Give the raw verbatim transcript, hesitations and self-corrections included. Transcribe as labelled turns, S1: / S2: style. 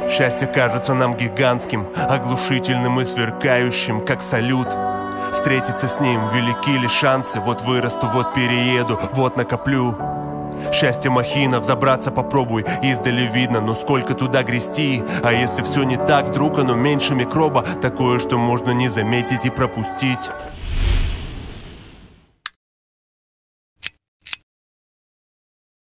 S1: Счастье кажется нам гигантским, оглушительным и сверкающим, как салют. Встретиться с ним велики ли шансы? Вот вырасту, вот перееду, вот накоплю. Счастье махина, взобраться попробуй. Издали видно, но сколько туда грести. А если все не так, вдруг оно меньше микроба, такое, что можно не заметить и пропустить.